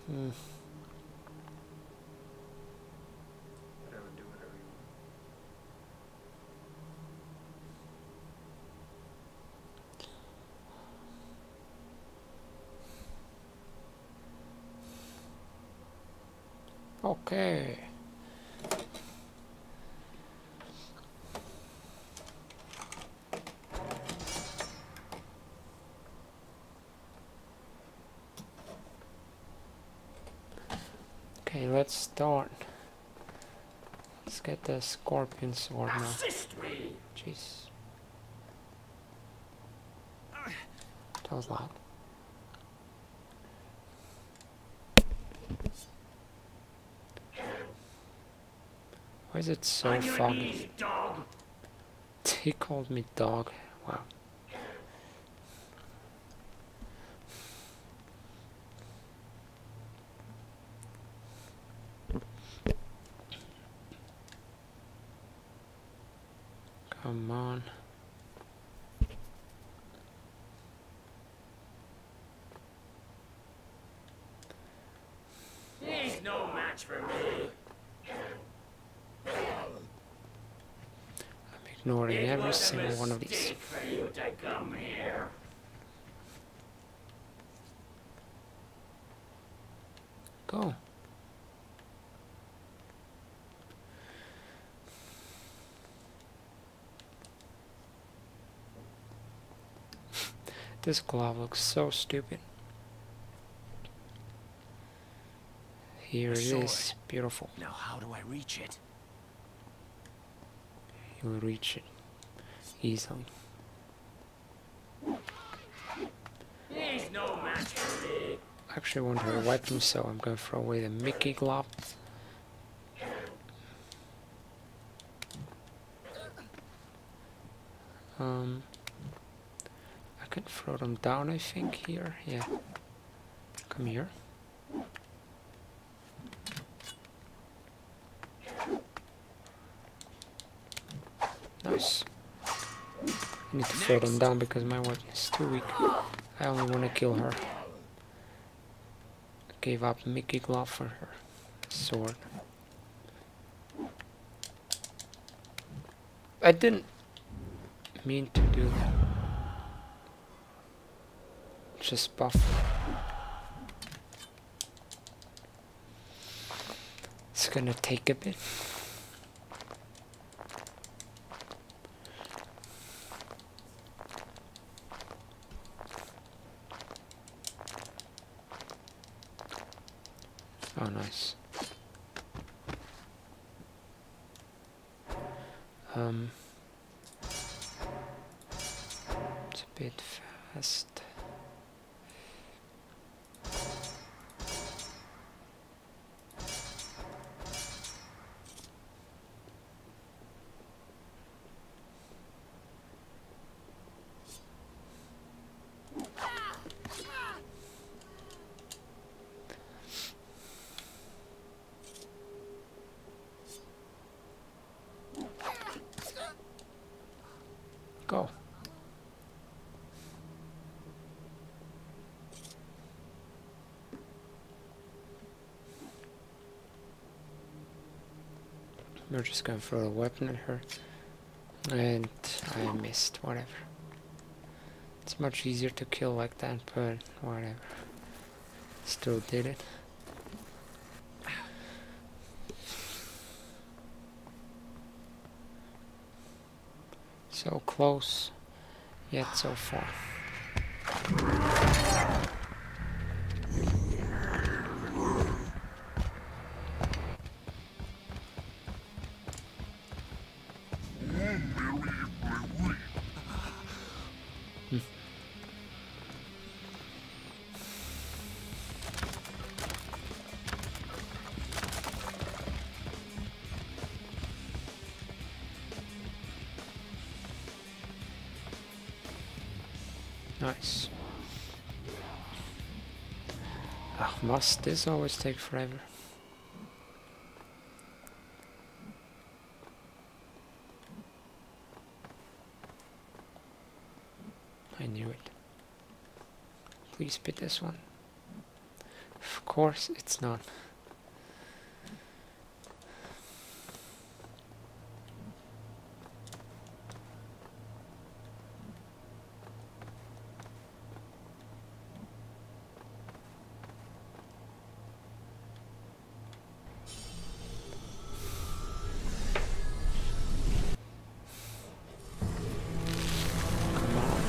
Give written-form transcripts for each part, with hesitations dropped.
Hmm. Whatever, do whatever you Okay. Okay, let's start. Let's get the scorpion sword now. Assist me. Jeez. That was loud. Why is it so On your foggy? knees, dog. He called me dog. Wow. Come on. He's no match for me. I'm ignoring It every was a single one of these. mistake for you to come here. Go. This glove looks so stupid. Here it is. Beautiful. Now how do I reach it? You'll reach it easily. He's no match for me. I actually want her weapon, so I'm gonna throw away the Mickey glove. I can throw them down, I think, here. Yeah. Come here. Nice. I need to throw them down because my weapon is too weak. I only want to kill her. Gave up Mickey glove for her sword. I didn't mean to do that. Just buff. It's gonna take a bit. Oh, nice. It's a bit fast. Go. We're just gonna throw a weapon at her. And I missed, whatever. It's much easier to kill like that, but whatever. Still did it. So close, yet so far. Nice. Ah, must this always take forever? I knew it. Please be this one. Of course it's not. Come on.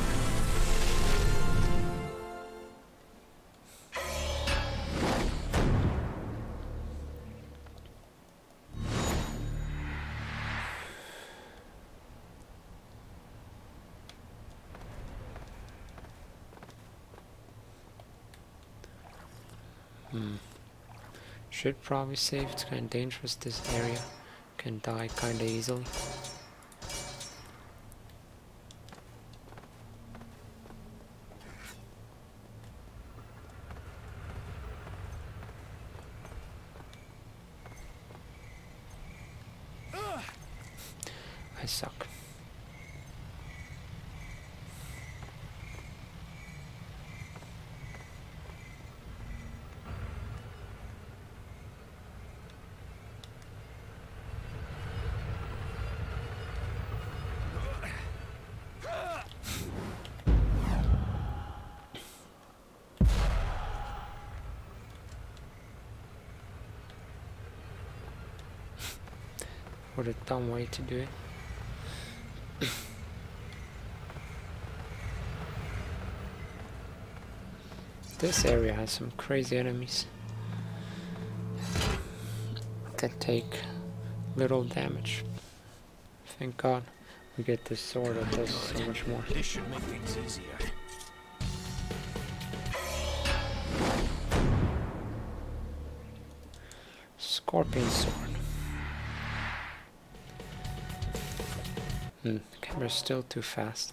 Should probably save. It's kind of dangerous, this area. Can die kind of easily. I suck. What a dumb way to do it. This area has some crazy enemies that take little damage. Thank God we get this sword that does so much more. This should make things easier. Scorpion sword. The camera's still too fast.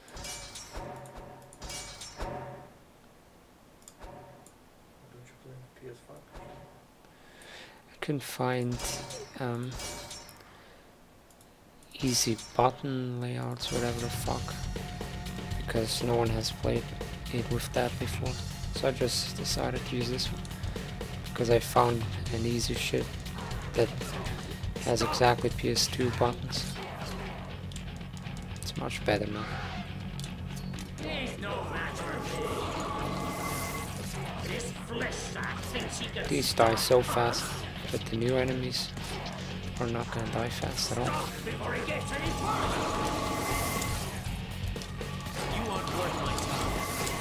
Don't you play on PS5? I couldn't find easy button layouts, whatever the fuck, because no one has played it with that before. So I just decided to use this one because I found an easy shit that has exactly PS2 buttons. It's much better now. He's no match for me. This flesh sack thinks he can These die so fast, but the new enemies are not gonna die fast at all. before he gets any farther. You aren't worth my time.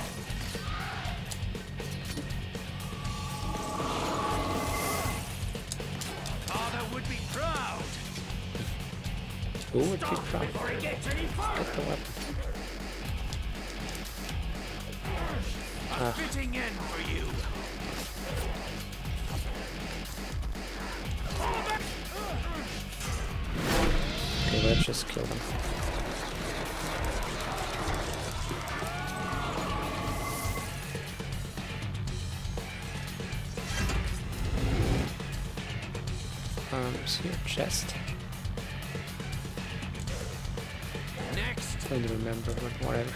Father would be proud. Who would be proud? Before he gets any farther. Get the weapon. A fitting end for you. Okay, let's just kill them. See a chest. Next. Don't remember, but whatever.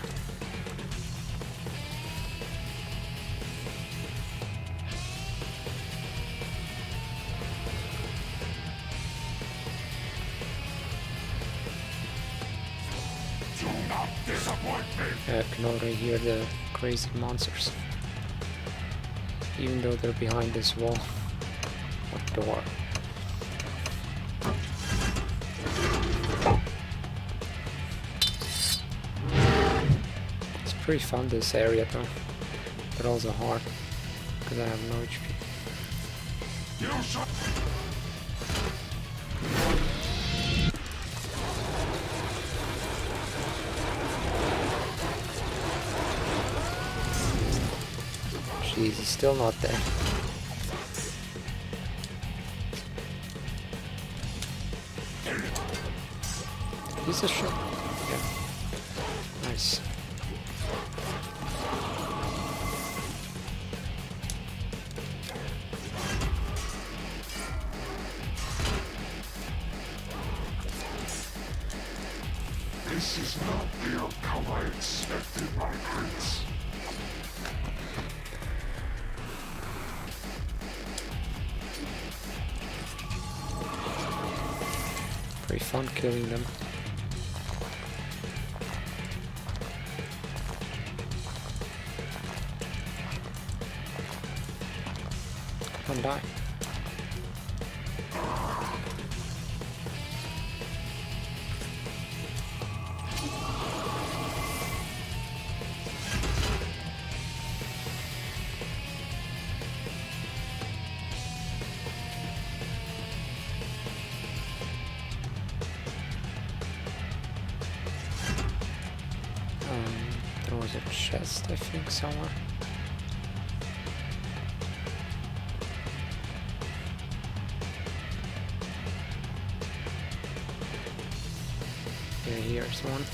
I can already hear the crazy monsters, even though they're behind this wall or door. It's pretty fun, this area though, but also hard because I have no HP. Jeez, he's still not there. Piece of shit. Yeah. Nice. This is not the outcome I expected, my prince. Very fun killing them. Come on, die. There was a chest, I think, somewhere. Yeah, here's one.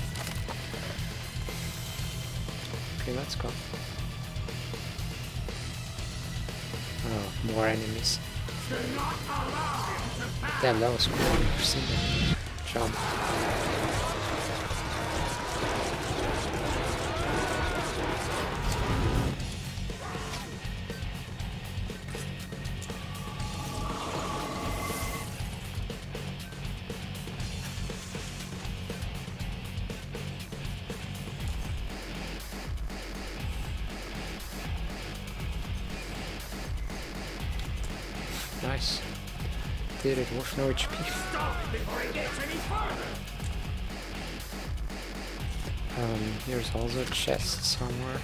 Okay, let's go. Oh, more enemies. Damn, that was cool. I've never seen that. Jump. Nice. Did it with no HP. Stop before he gets any further. Here's also a chest somewhere.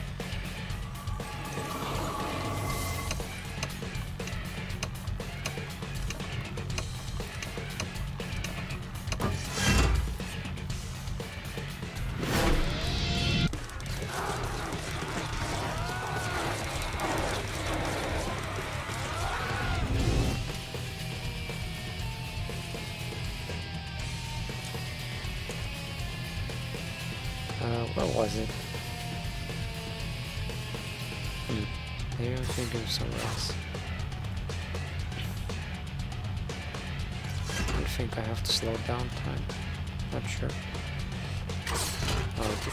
Where was it? Maybe I'm thinking of somewhere else. I think I have to slow down time. Not sure. Oh,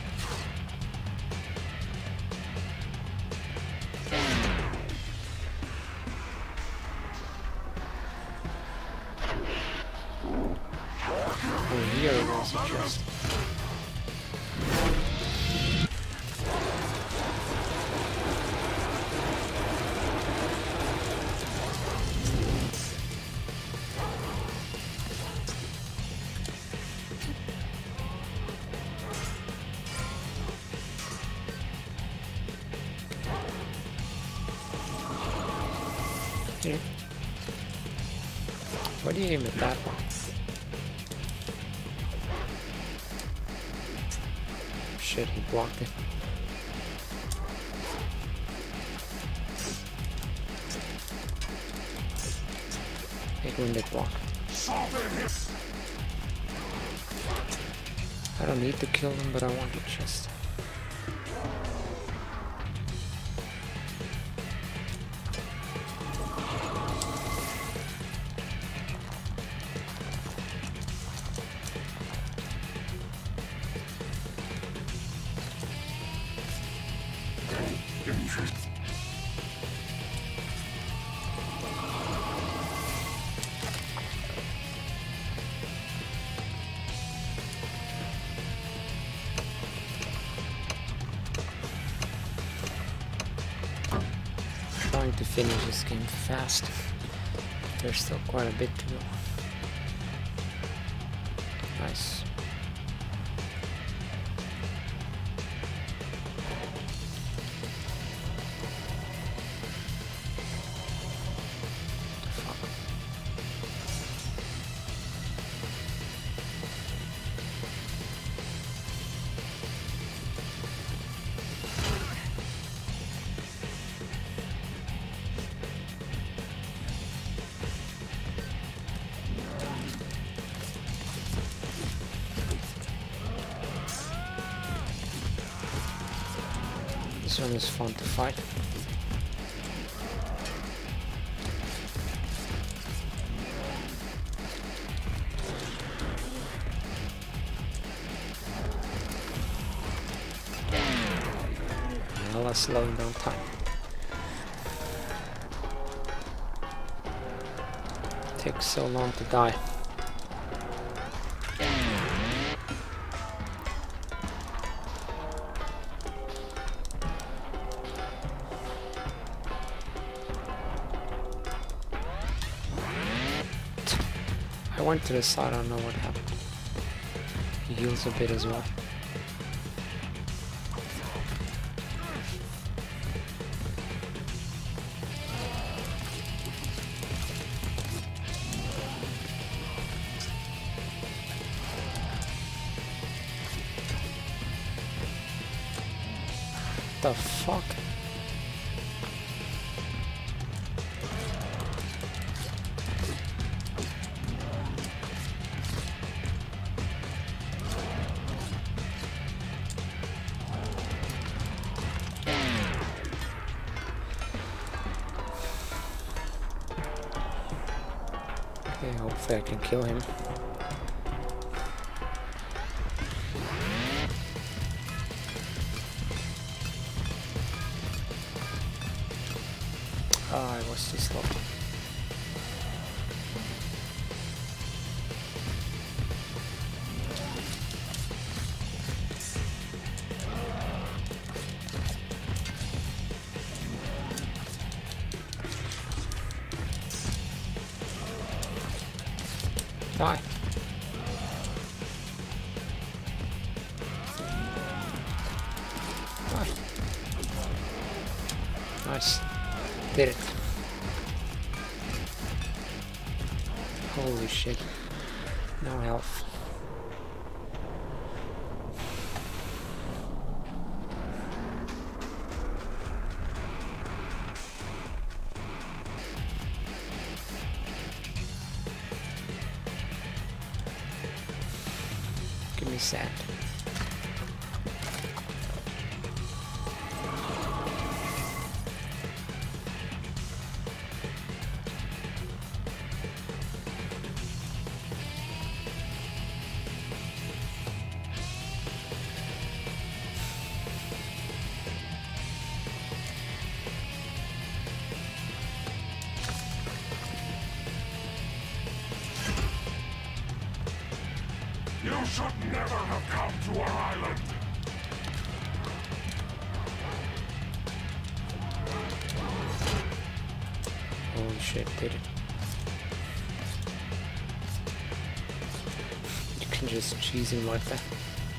oh, here it was a chest. Here. Why do you aim at that one? Shit, he blocked it. It wouldn't block. I don't need to kill them, but I want the chest. Trying to finish this game fast. There's still quite a bit to go. Nice. This one is fun to fight. Now let's slow down time. Takes so long to die. went to the side, I don't know what happened. He heals a bit as well. The fuck? Okay, hopefully I can kill him. Ah, I was too slow. Die. Die. Nice. Did it. Holy shit. No health. Give me sand. You should never have come to our island! Holy shit, did it. You can just cheese him like that.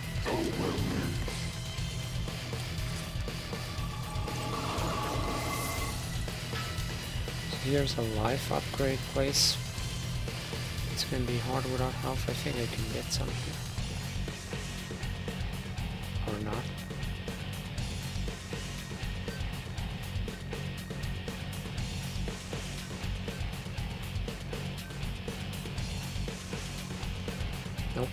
So here's a life upgrade place. It's gonna be hard without health. I think I can get some here. Or not. Nope.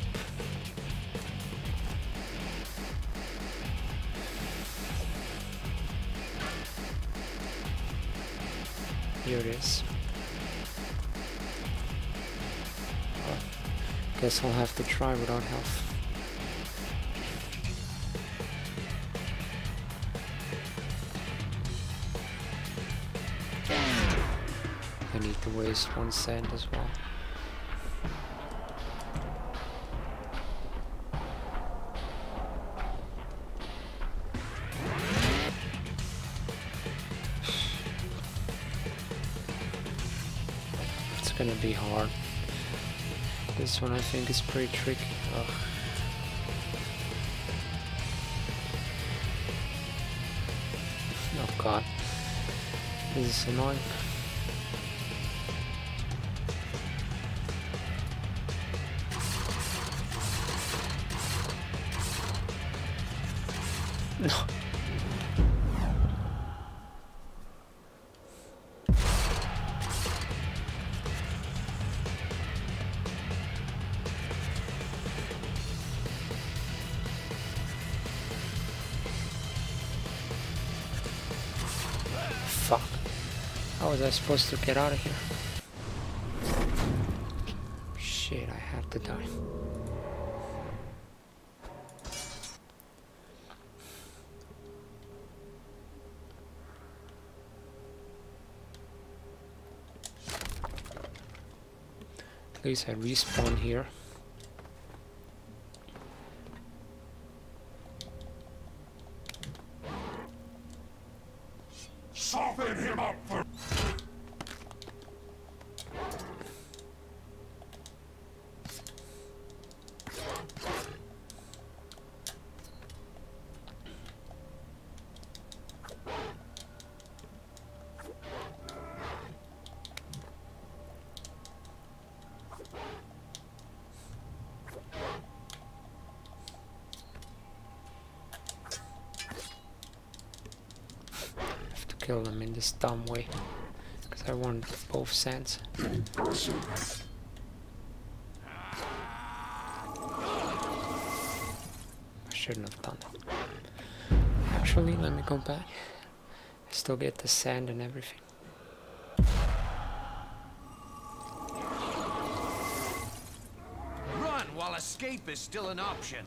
Here it is. Guess I'll have to try without health. I need to waste one sand as well. It's gonna be hard. This one I think is pretty tricky. Ugh. Oh god. This is annoying. No. Fuck. How was I supposed to get out of here? Shit, I have to die. At least I respawn here. Soften him up for... kill them in this dumb way. Because I want both sands. I shouldn't have done that. Actually, let me go back. I still get the sand and everything. Run while escape is still an option.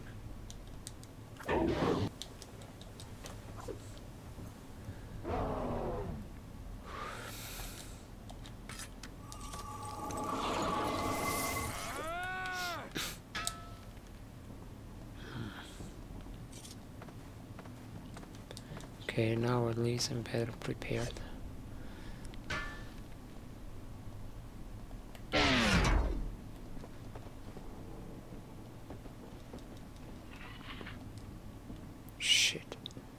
Okay, now at least I'm better prepared. Shit.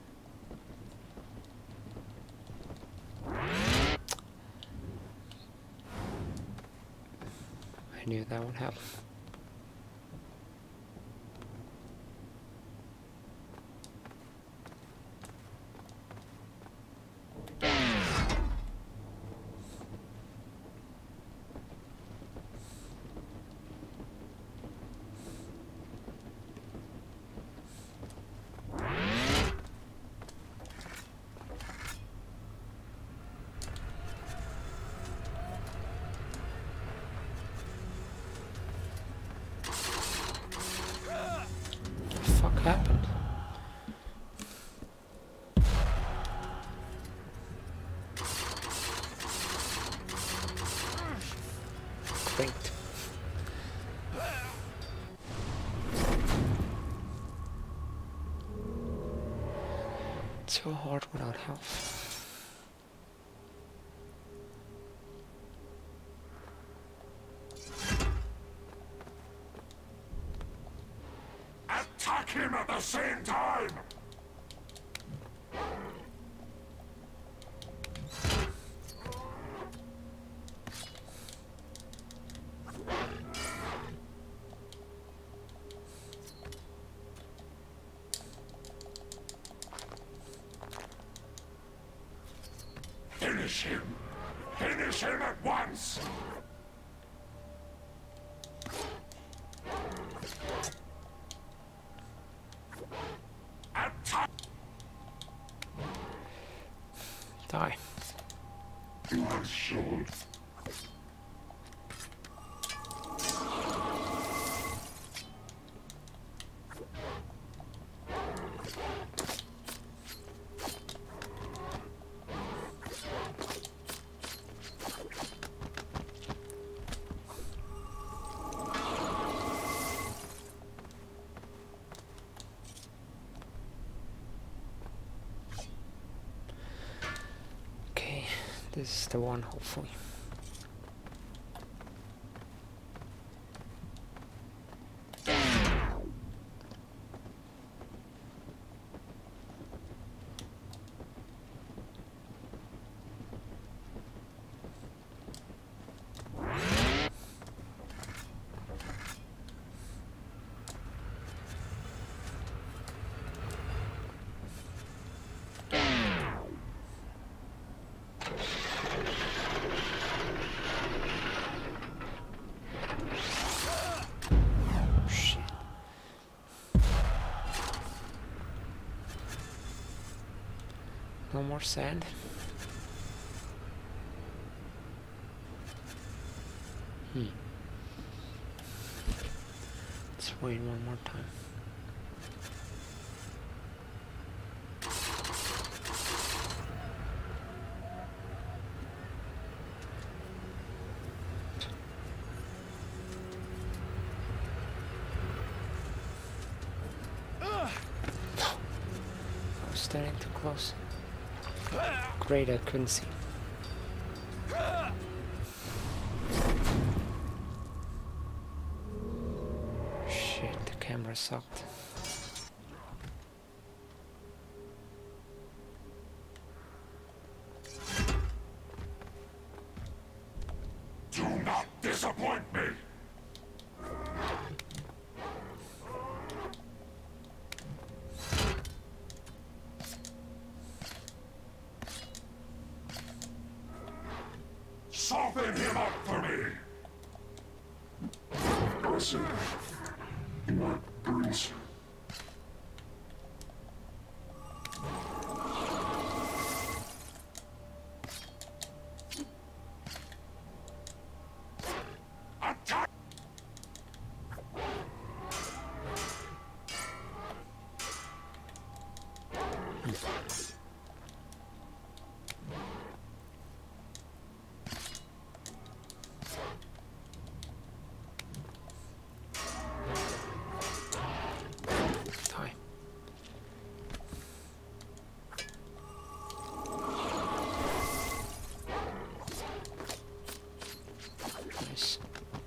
I knew that would happen. What happened? Clinked. It's so hard without health. Attack him at the same time! Finish him! Finish him at once! Attack! Die. You should. Okay, this is the one, hopefully. Shit. No more sand. Let's wait one more time. I was standing too close. Great, I couldn't see. Shit, the camera sucked. Do not disappoint me! Open him up for me! Listen. What brings you? Attack! Die. Nice.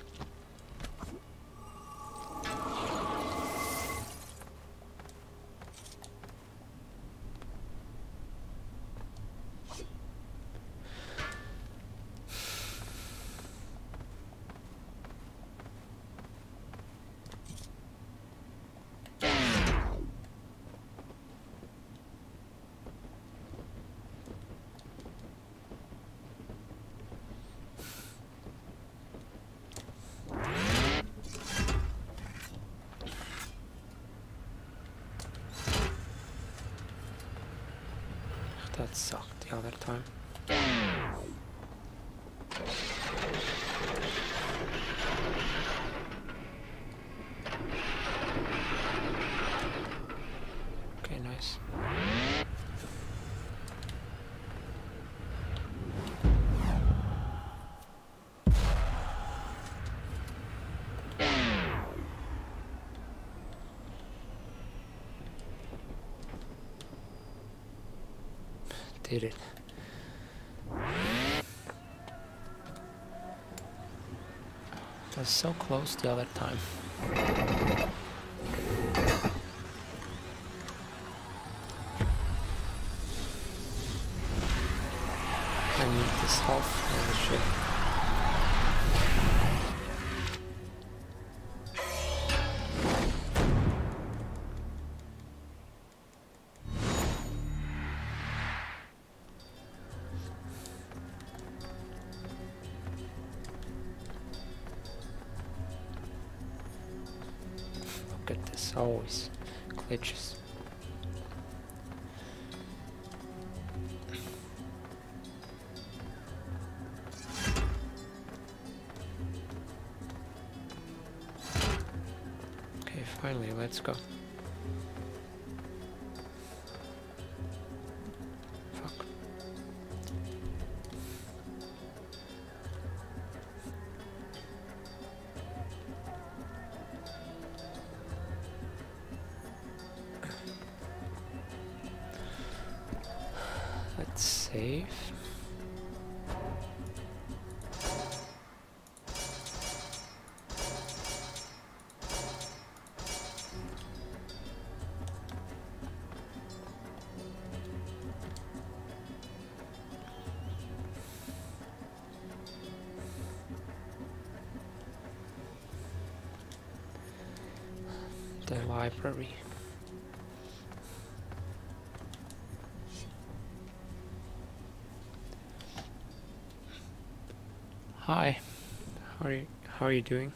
That sucked the other time. Okay, nice. Did it. Was so close the other time. I need this health. Oh shit. Look at this, always glitches. Okay, finally, let's go. Fuck. Let's save. The library. Hi, how are you doing?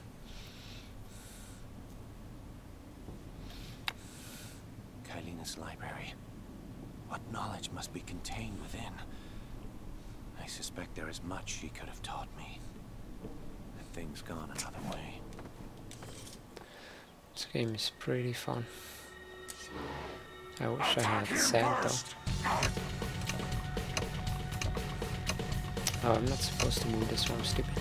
Kylina's library. What knowledge must be contained within? I suspect there is much she could have taught me. Had things gone another way. This game is pretty fun. I wish I had sand though. Oh, I'm not supposed to move this one, I'm stupid.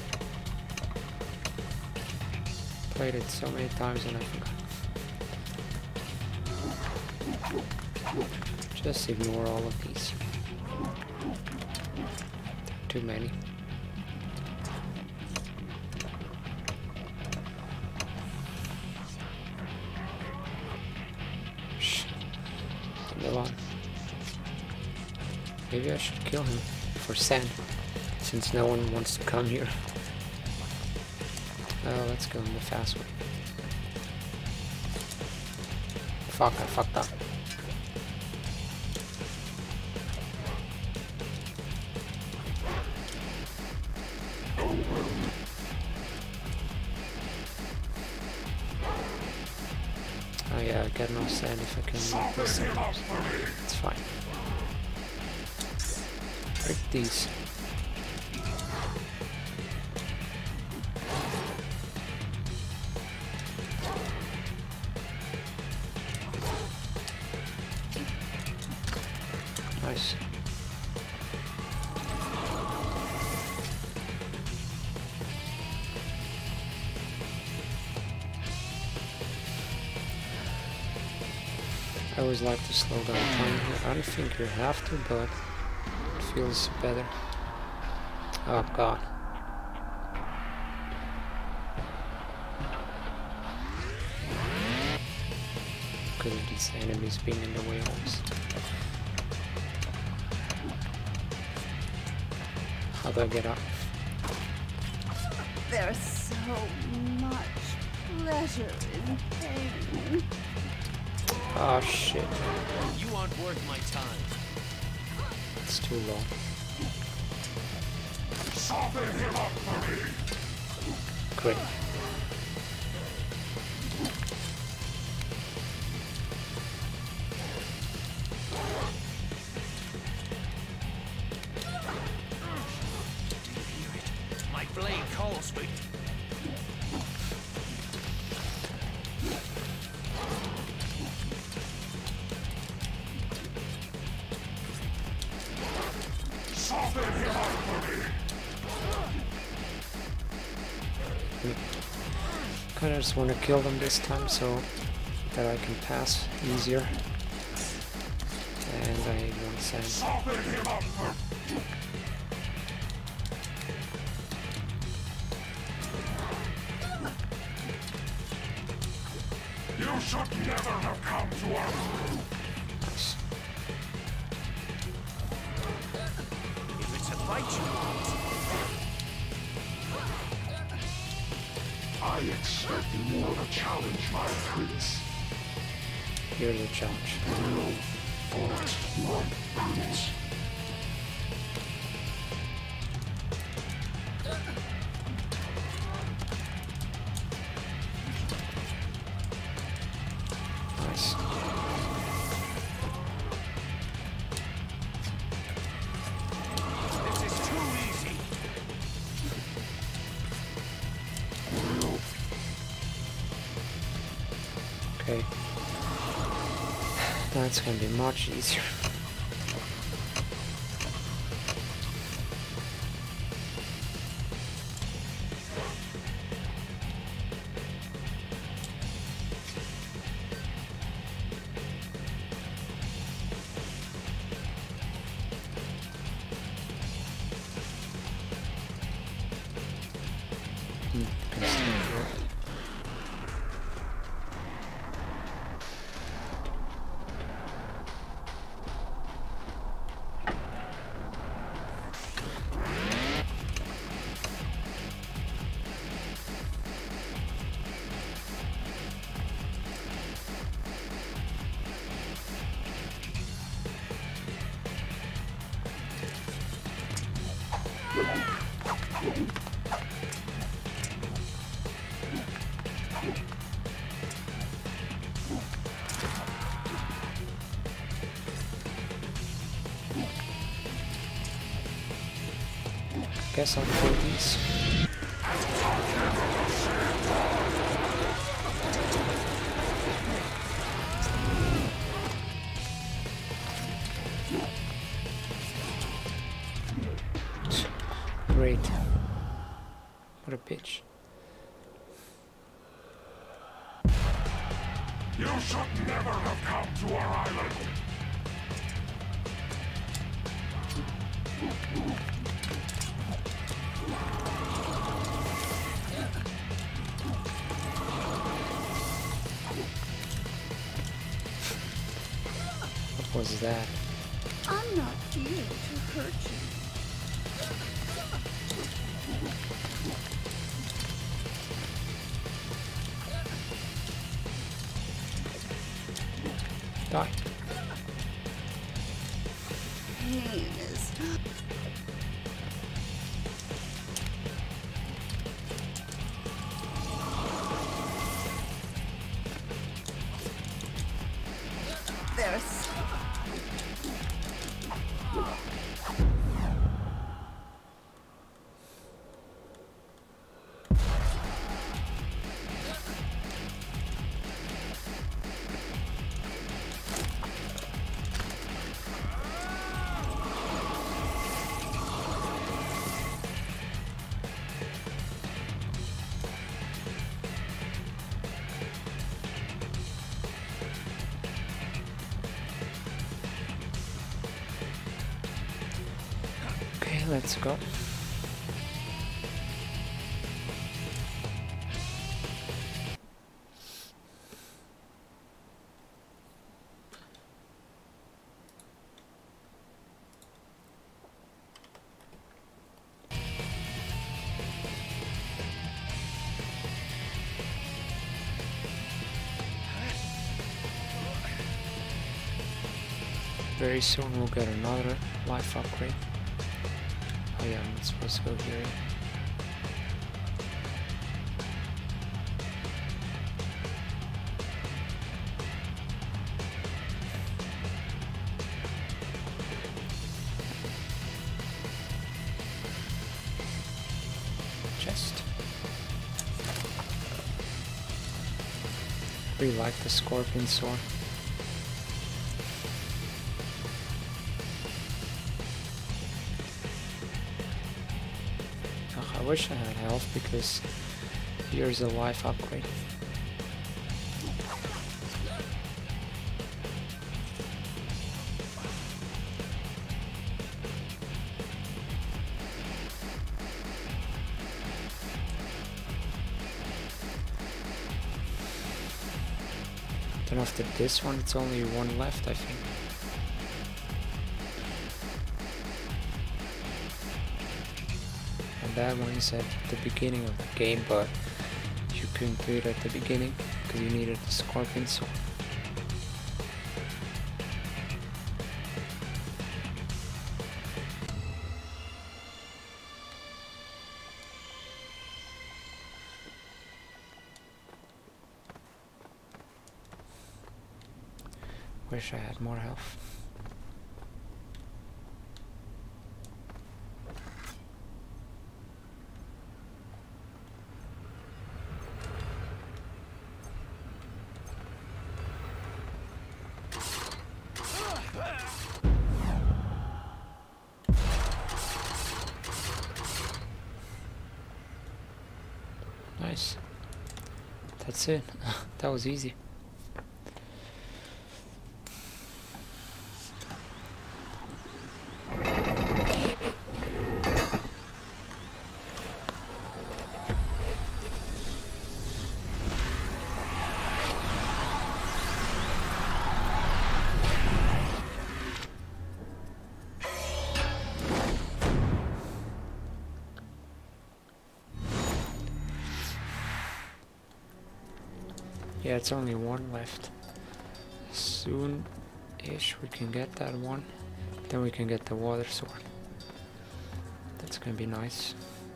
Played it so many times and I forgot. Just ignore all of these. Too many. Shh. Move on. Maybe I should kill him for sand, since no one wants to come here. Oh, let's go in the fast way. Fuck, I fucked up. got no sand if I can make this sometimes. It's fine. Break these. Nice. I always like to slow down time here. I don't think you have to, but it feels better. Oh god. Because of these enemies being in the way always. How do I get up? There's so much pleasure in pain. Oh shit. You aren't worth my time. It's too long. Soften him up for me! Great. My blade calls me. Soften him up for me! Kinda just wanna kill them this time so that I can pass easier. And I need one sand. Soften him up for You should never have come to our Nice. If it's a fight you want, I expect more of a challenge, my prince. Here's a challenge. Forest, my prince. Nice. this is too easy. Okay. That's gonna be much easier. Can stay here. Guess I'll kill these. Great. What a bitch. You should never have come to our island. What was that? I'm not here to hurt you. Die. Pain is... Okay, let's go. Very soon we'll get another life upgrade. Oh yeah, I'm not supposed to go here yet. Chest. Really like the scorpion sword. I wish I had health because here's a life upgrade. Then after this one it's only one left, I think. That one is at the beginning of the game, but you couldn't do it at the beginning because you needed the scorpion sword. Wish I had more health. Nice. That's it. That was easy. Yeah, it's only one left. Soon-ish we can get that one. Then we can get the water sword. That's gonna be nice.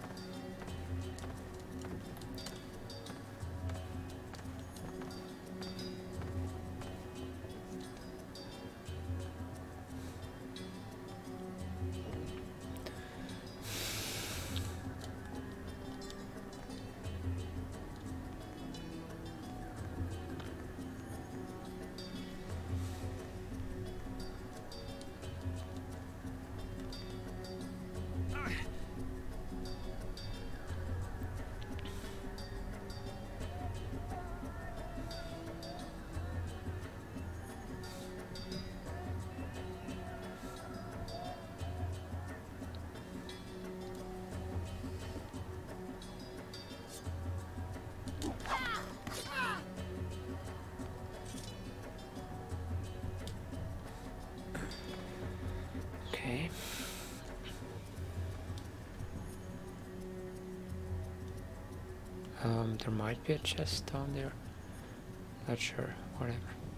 Okay. There might be a chest down there. Not sure. Whatever.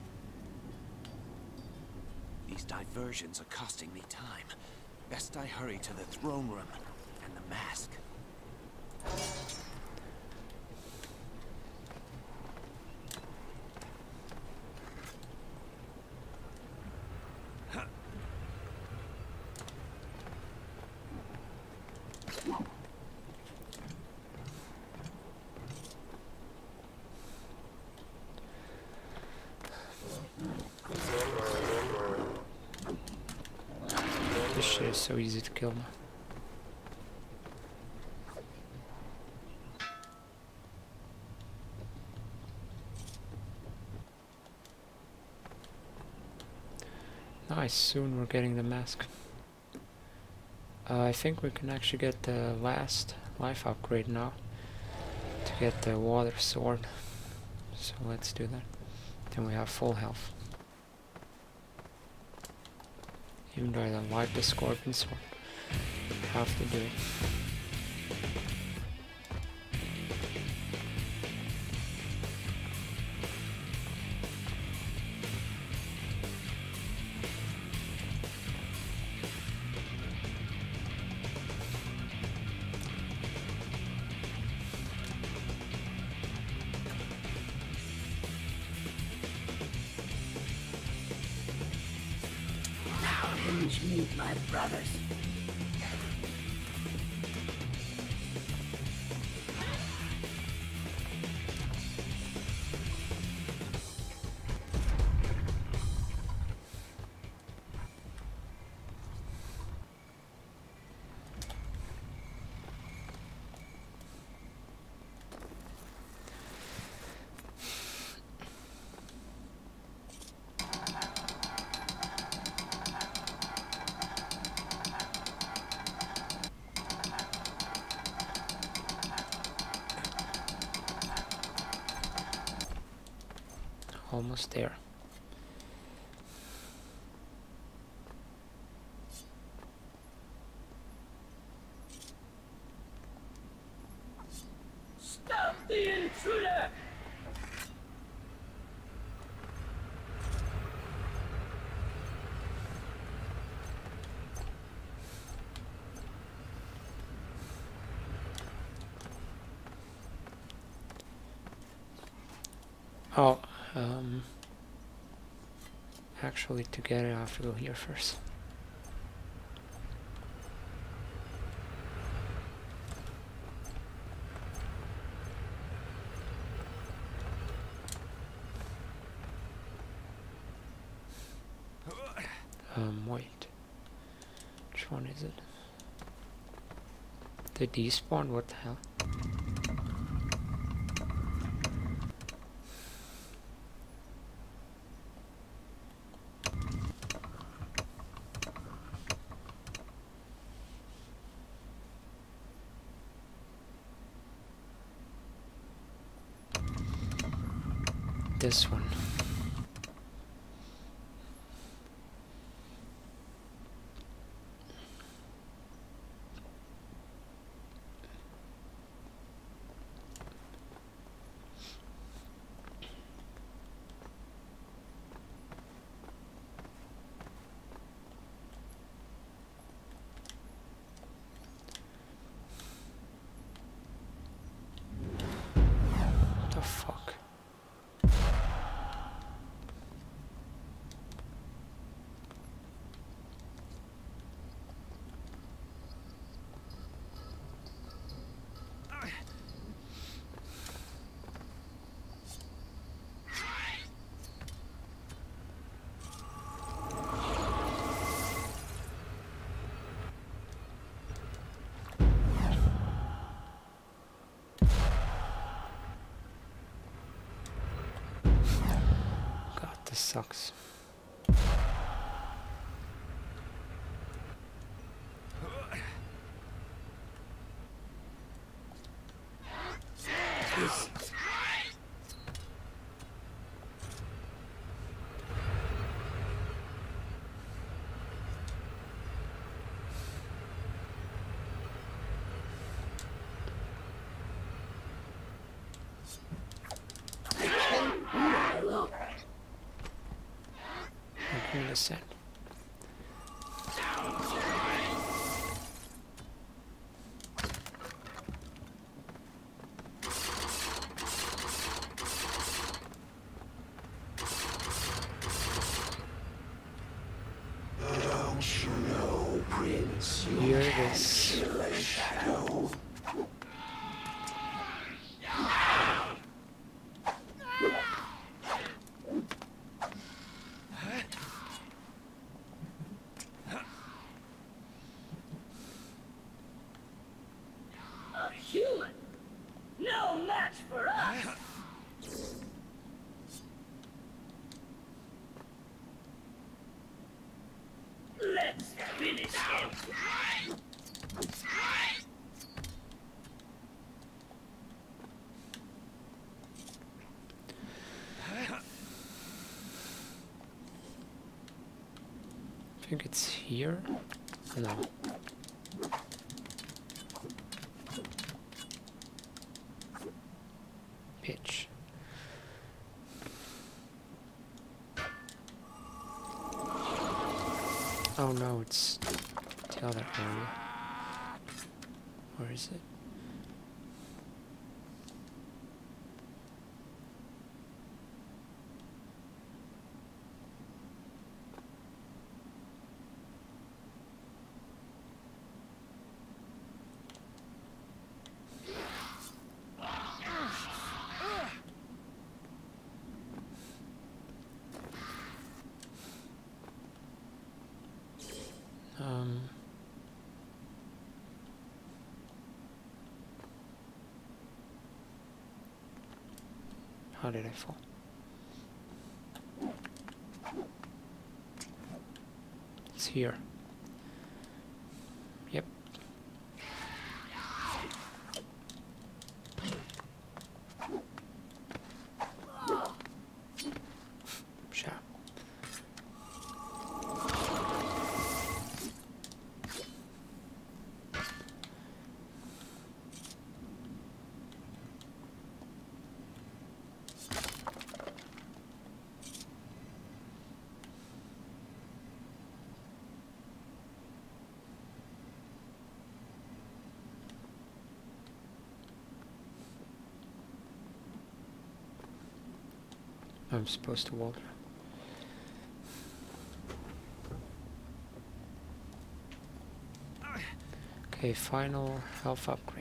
These diversions are costing me time. Best I hurry to the throne room and the mask. This shit is so easy to kill now. Nice, soon we're getting the mask. I think we can actually get the last life upgrade now to get the water sword. So let's do that. Then we have full health. Even though I don't like the scorpion sword, I have to do it. Meet my brothers. Almost there. Stop the intruder! Oh, actually to get it I have to go here first. Wait. Which one is it? The despawn? What the hell? This one. What the fuck? God, this sucks. I'm gonna send. Don't you know, Prince? You Here it is. kill a shadow. A human! No match for us! Let's finish him! I think it's here. No. Pitch. Oh no, it's the other area. Where is it? How did I fall? It's here. Yep. Sure. I'm supposed to walk. Okay, final health upgrade.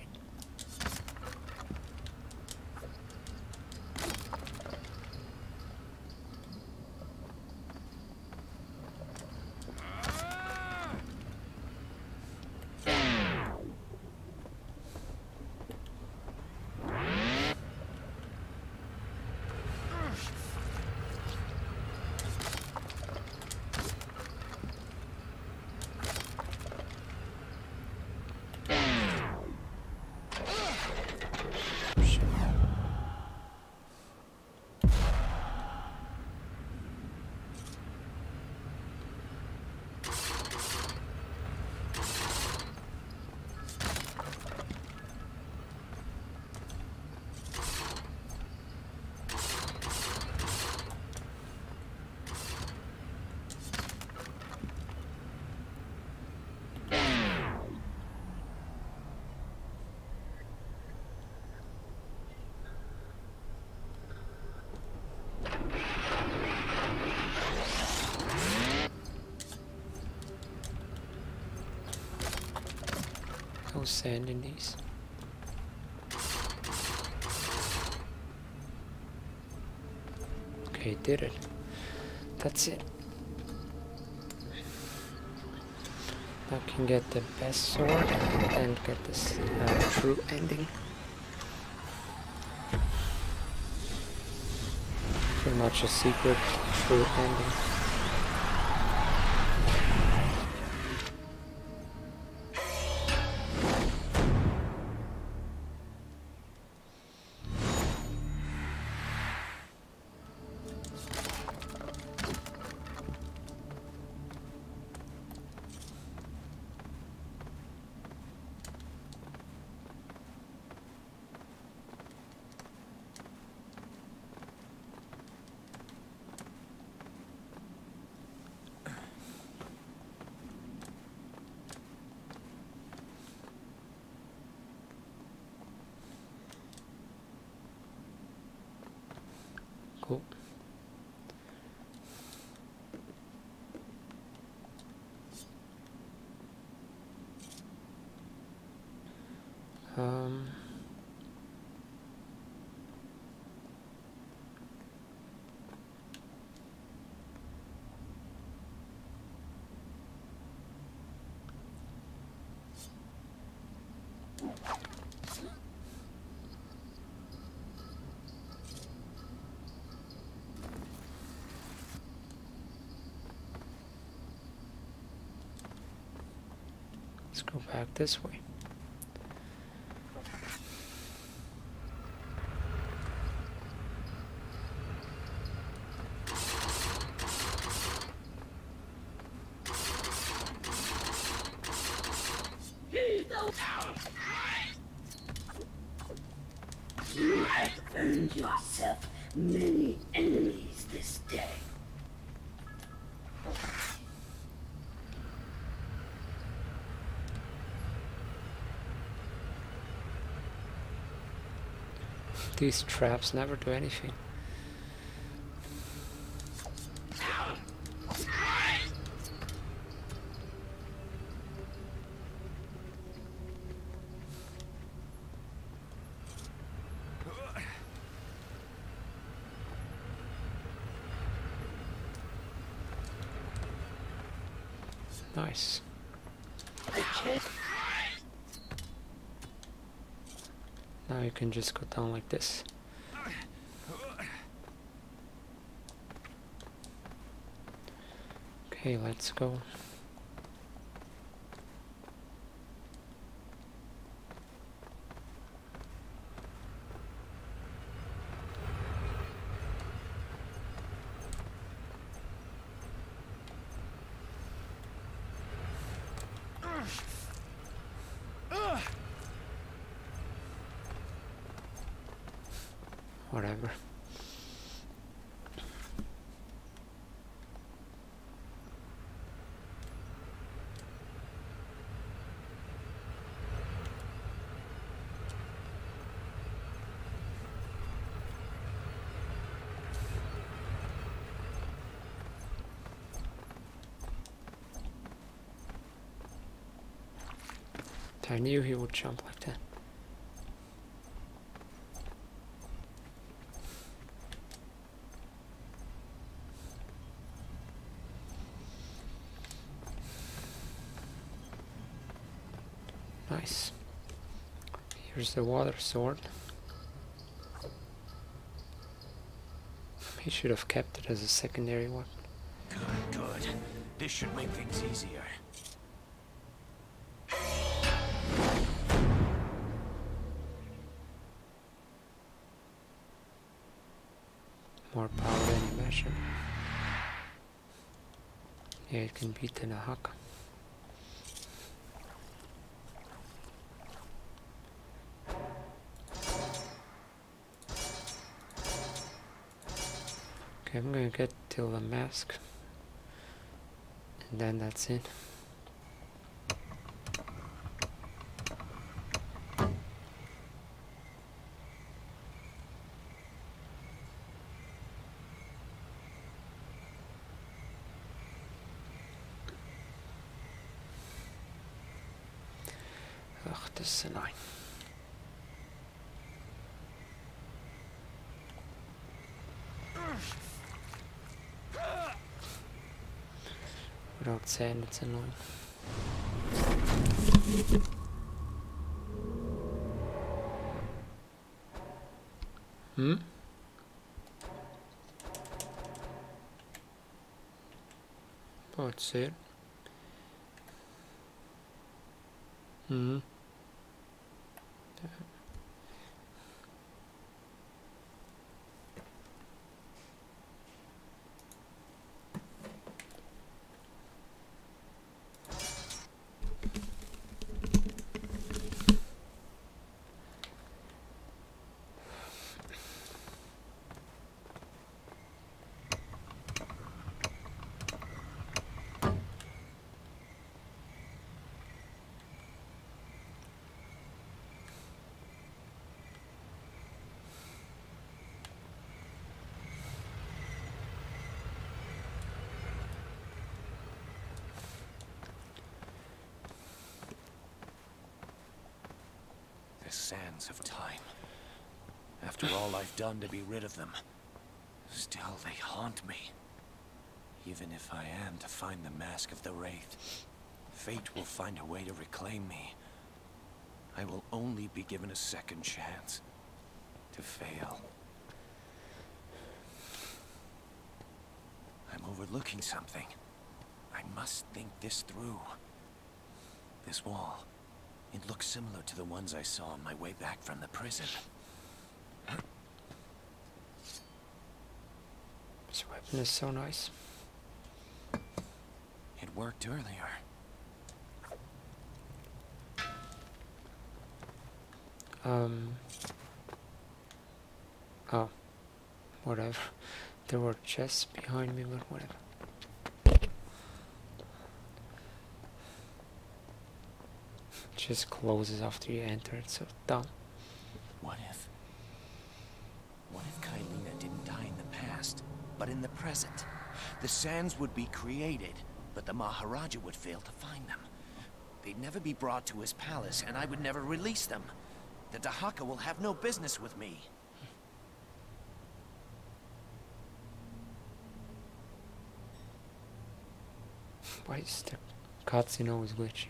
No sand in these. Okay, did it. That's it. I can get the best sword and get this true ending. Pretty much a secret true ending. Cool. Let's go back this way. You have earned yourself many enemies this day. These traps never do anything. Nice. Now you can just go down like this. Okay, let's go. Whatever. I knew he would jump like that. Nice. Here's the water sword. He should have kept it as a secondary weapon. Good, good. This should make things easier. More power than you measure. Yeah, it can beat the Nahaka. Okay, I'm gonna get till the mask. And then that's it. Ugh, this is annoying. Without saying it's annoying. Hmm? That's it. Hmm. The sands of time. After all I've done to be rid of them, still they haunt me. Even if I am to find the Mask of the Wraith, fate will find a way to reclaim me. I will only be given a second chance to fail. I'm overlooking something. I must think this through. This wall. It looks similar to the ones I saw on my way back from the prison. This weapon is so nice. It worked earlier. Oh. Whatever. There were chests behind me, but whatever. Just closes after you enter. It's so dumb. What if Kylina didn't die in the past, but in the present? The sands would be created, but the Maharaja would fail to find them. They'd never be brought to his palace, and I would never release them. The Dahaka will have no business with me. Why is the cutscene always glitching?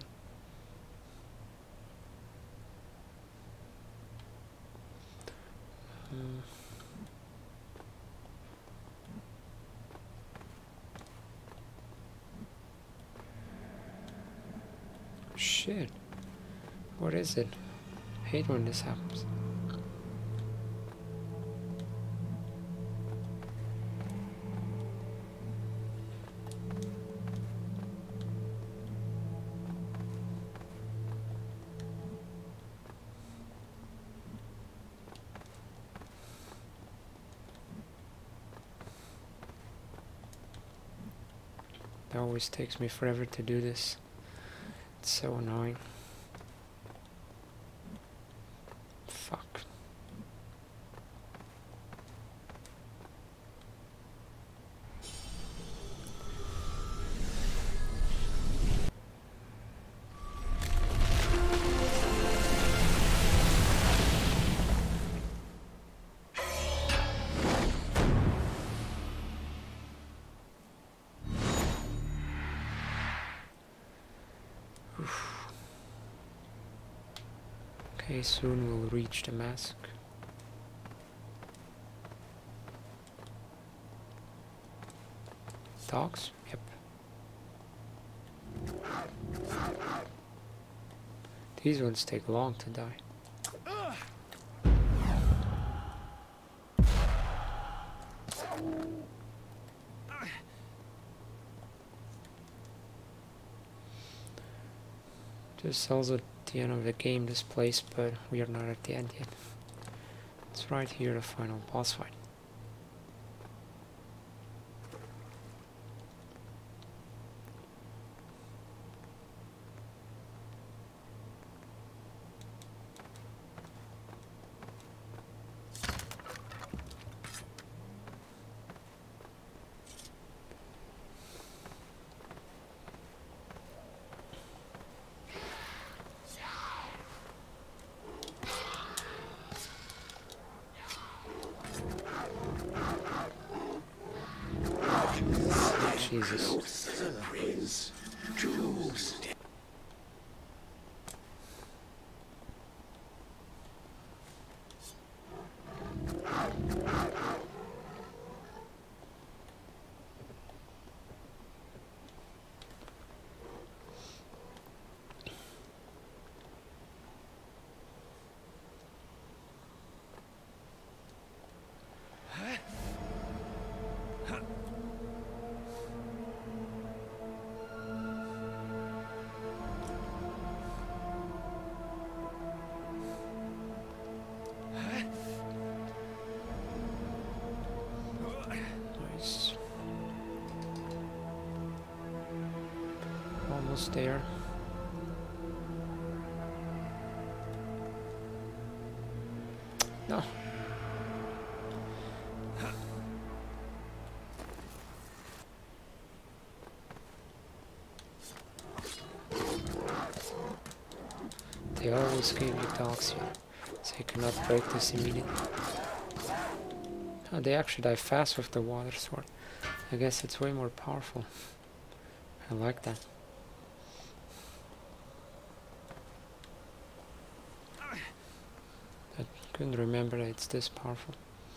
Shit. What is it? I hate when this happens. It always takes me forever to do this. It's so annoying. Fuck. Okay, soon we'll reach the mask. Dogs? Yep. These ones take long to die. This is also the end of the game, this place, but we are not at the end yet. It's right here, the final boss fight. Jesus. Prince, choose. Nice. Almost there. No. They always give you dogs here, so you cannot break this immediately. Oh, they actually die fast with the water sword. I guess it's way more powerful. I like that. I couldn't remember that it's this powerful.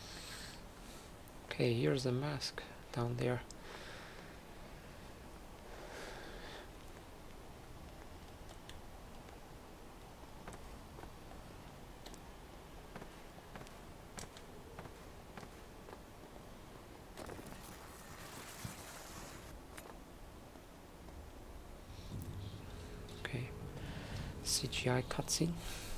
Okay, here's the mask down there. CGI cutscene.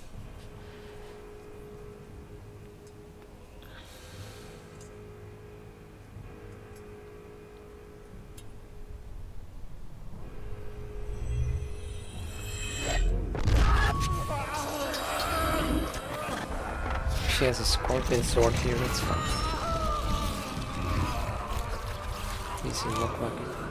She has a scorpion sword here, that's fine. At least it look like it.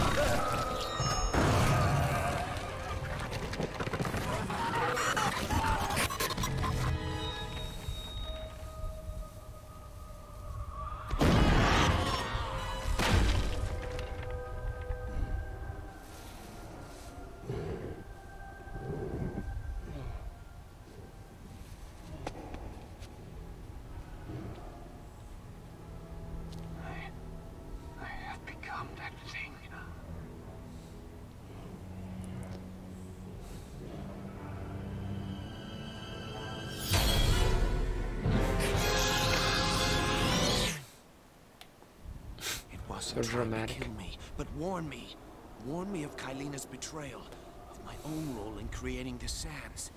So dramatic. Kill me, but warn me. Warn me of Kylina's betrayal, of my own role in creating the sands.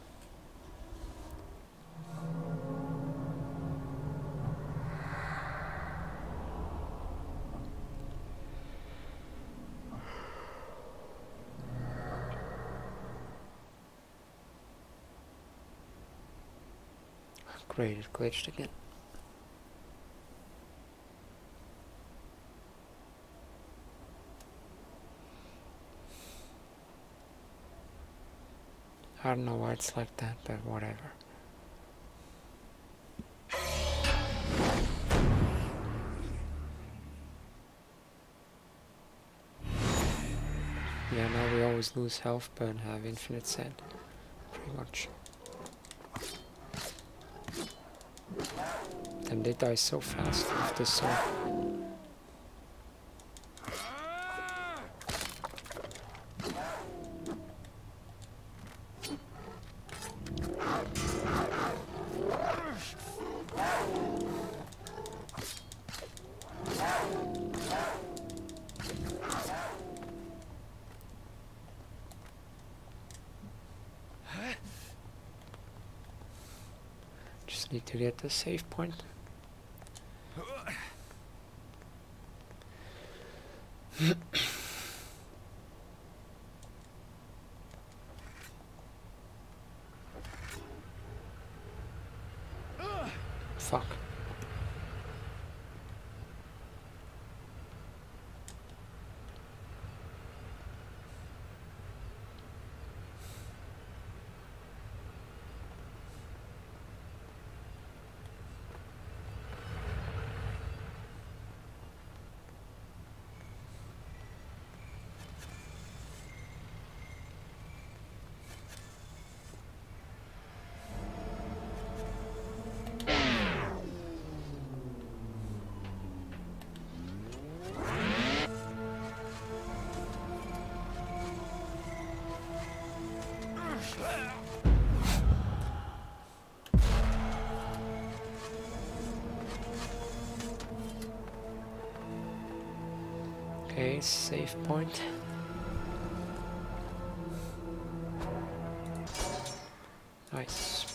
Great, it glitched again. I don't know why it's like that, but whatever. Yeah, now we always lose health but have infinite sand. Pretty much. Damn, they die so fast with this sword. Just need to get the save point. Fuck. Okay, save point. Nice.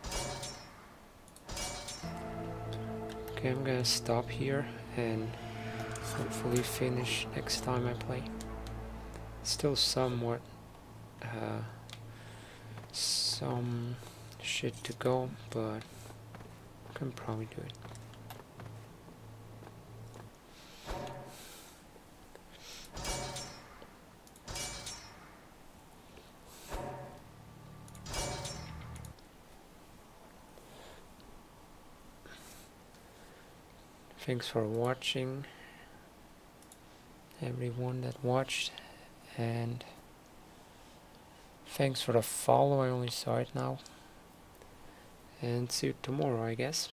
Okay, I'm gonna stop here and hopefully finish next time I play. Still somewhat some shit to go, but I can probably do it. Thanks for watching, everyone that watched, and thanks for the follow. I only saw it now, and see you tomorrow, I guess.